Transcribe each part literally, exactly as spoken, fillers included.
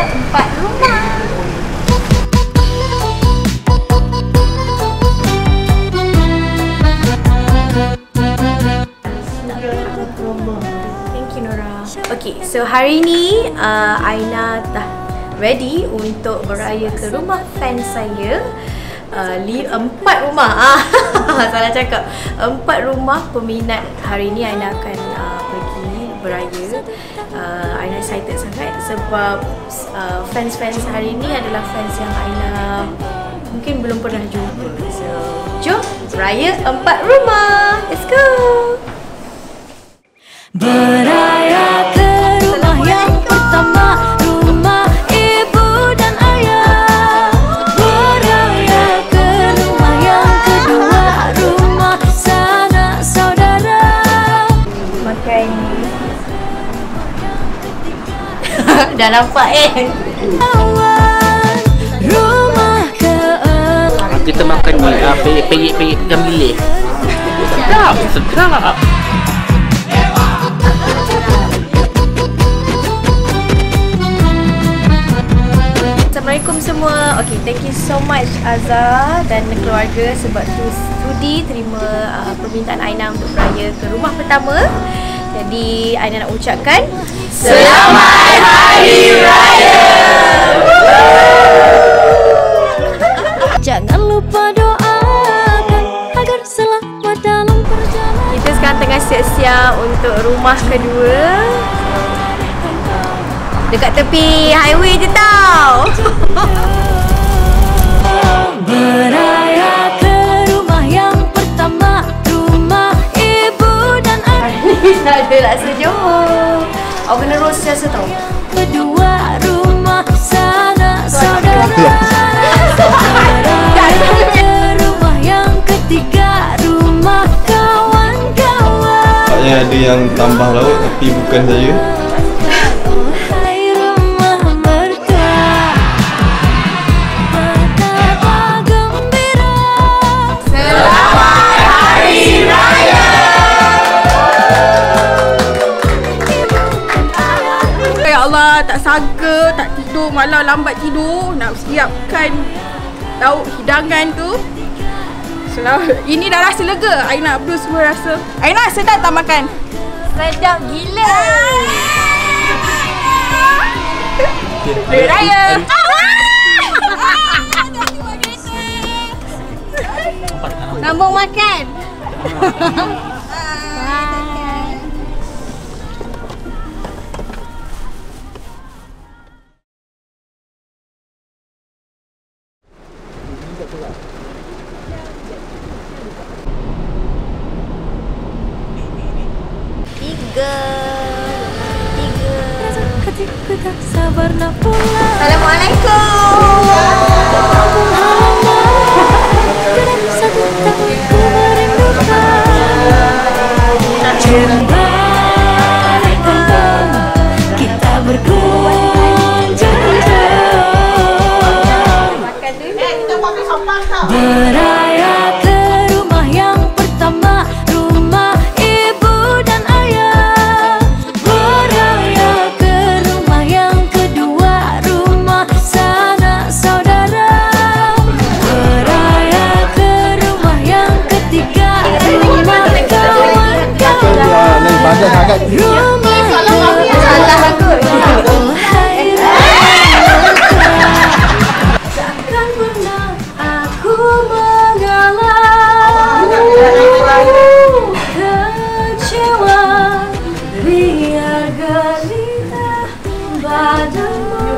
empat rumah. Thank you, Nora. Okay, so hari ni uh, Aina dah ready untuk beraya ke rumah fans saya. Uh, li, empat rumah ah salah cakap empat rumah peminat. Hari ni Aina akan uh, pergi beraya. uh, Aina excited sangat sebab uh, fans-fans hari ni adalah fans yang Aina mungkin belum pernah jumpa. So jom beraya empat rumah. Let's go. Beraya ke rumah yang pertama, rumah ibu dan ayah. Beraya ke rumah yang kedua, rumah sanak saudara. Makan dah nampak eh. Rumah keempat. Kita makan ni uh, peyik-peyik ikan bilis. Sedap, sedap. Assalamualaikum semua. Okay, thank you so much Azhar dan keluarga sebab tu sudi terima uh, permintaan Aina untuk beraya ke rumah pertama. Jadi Aina nak ucapkan Selamat Hari Raya. Jangan lupa doakan agar selamat dalam perjalanan. Kita sekarang tengah siap-siap untuk rumah kedua. Dekat tepi highway je tau. Beraya ke rumah yang pertama, rumah ibu dan ayah. Tak ada laksa Johor. Awak kena roast siasa tau. Kedua, rumah sanak saudara. Beraya ke rumah yang ketiga, rumah kawan-kawan. Taknya ada yang tambah laut tapi bukan saya. Allah, tak sangka, tak tidur malam, lambat tidur nak siapkan lauk hidangan tu. Selalu, ini dah rasa lega. Aina Abdul semua rasa. Aina, sedap tak makan? Sedap gila. Hari Raya. Sambung makan. Tiga, tiga. Hatiku tak sabar nak pulang. Assalamualaikum. Satu tahun ku merindukan. Balik kampung kita berkunjung. Makan dulu. Beraya ke rumah yang pertama, rumah ibu dan ayah. Beraya ke rumah yang kedua, rumah sanak saudara. Beraya ke rumah yang ketiga, rumah kawan-kawan. Rumah Salah aku. takkan pernah aku mengalah. Kecewa biar gelita padamu.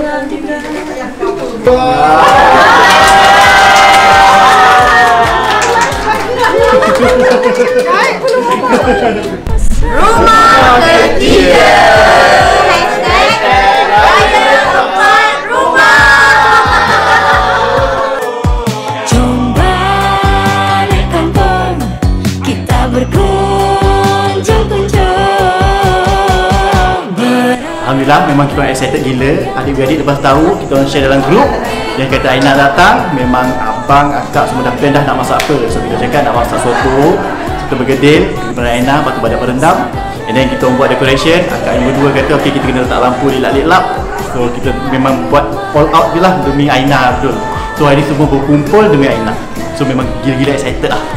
Rumah ketiga. Hashtag Raya Empat Rumah. Jom balik kampung kita berkunjung-kunjung. Alhamdulillah, memang kita orang excited gila. Adik-beradik lepas tahu kita orang share dalam grup, dia kata Aina datang, memang abang, akak semua dah plan dah nak masak apa. So kita cakap nak masak soto, kita bergedil, kita Aina, lepas tu badak berendam. And then kita buat decoration. Akak yang berdua kata okay, kita kena letak lampu lilap-lilap. So kita memang buat all out je lah demi Aina betul. So hari ni semua berkumpul demi Aina. So memang gila-gila excited lah.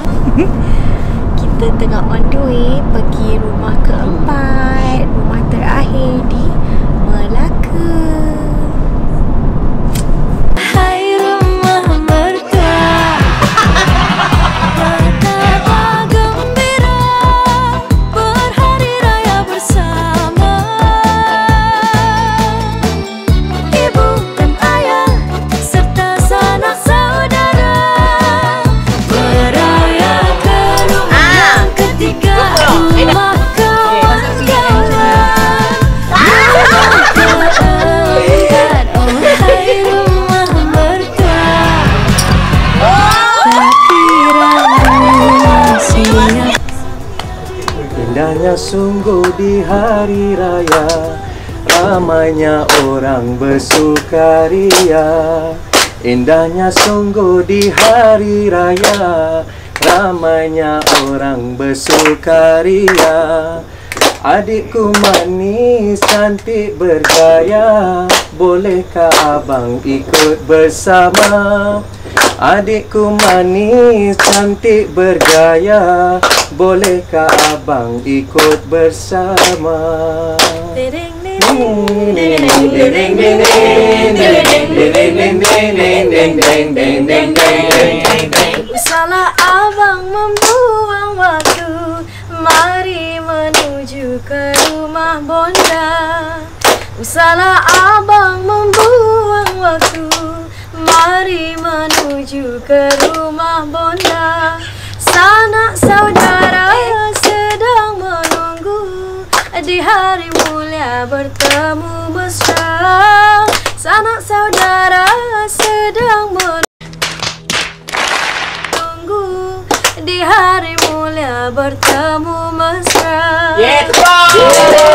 Kita tengah on the way pergi rumah keempat, rumah terakhir di Melaka. Hai rumah mertua, betapa gembira berhari raya bersama ibu dan ayah serta sanak saudara, beraya ke rumah yang ketiga, rumah kawan-kawan. Indahnya sungguh di hari raya, ramainya orang bersukaria. Indahnya sungguh di hari raya, ramainya orang bersukaria. Adikku manis, cantik bergaya, bolehkah abang ikut bersama? Adikku manis, cantik bergaya, bolehkah abang ikut bersama? Salah abang membuang waktu, mari menuju ke rumah bonda. Salah abang membuang waktu, mari menuju ke rumah bonda. Sanak saudara sedang menunggu, di hari mulia bertemu mesra. Sanak saudara sedang menunggu, di hari mulia bertemu mesra. Yeah,